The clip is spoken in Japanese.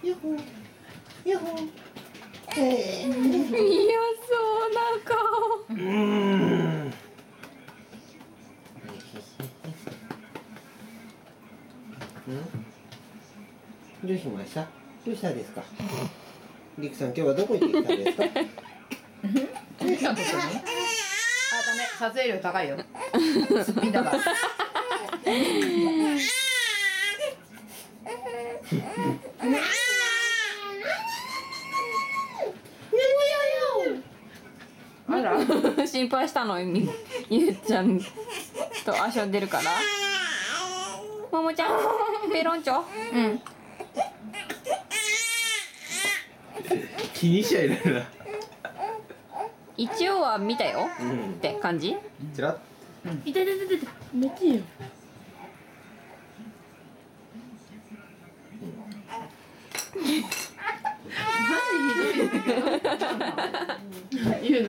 よほよほ。 嫌そうな顔。 どうしました？どうしたですか？りくさん、今日はどこ行ってきたんですか？ リクさん撮ってるの？あ、ダメ、撮影料高いよ。すっぴんだから。あら、 心配したのゆうちゃんと遊んでるから。ももちゃん、ペロンチョ。うん。 気にしちゃいないな。 一応は見たよ、って感じ。 ちらっ。 痛い痛い痛い痛い、めっちゃいいよ。マジひどいんだけど。